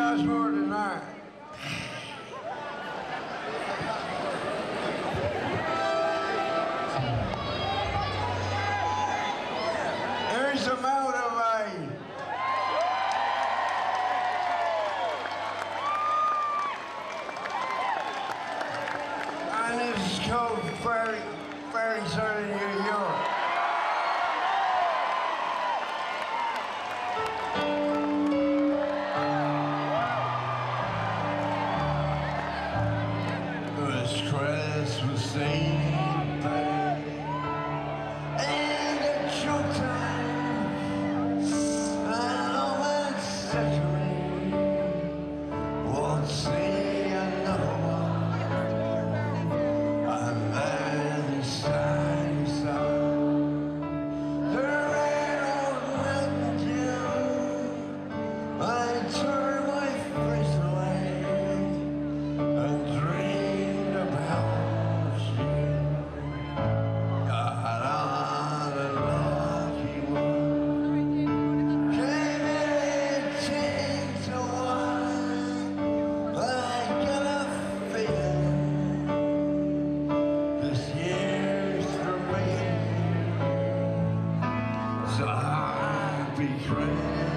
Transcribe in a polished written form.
cost more than that. Here's the motorway. And this is called Fairytale, New York. This credits was seen by and the true time and all that century won't see another one. I'm there side to side. There ain't no mountain dew. I turn my face away and dreamed about you. God, I'm a lucky one. Came in 18 to 1. I got a feeling this year's for me. So I'll be crazy.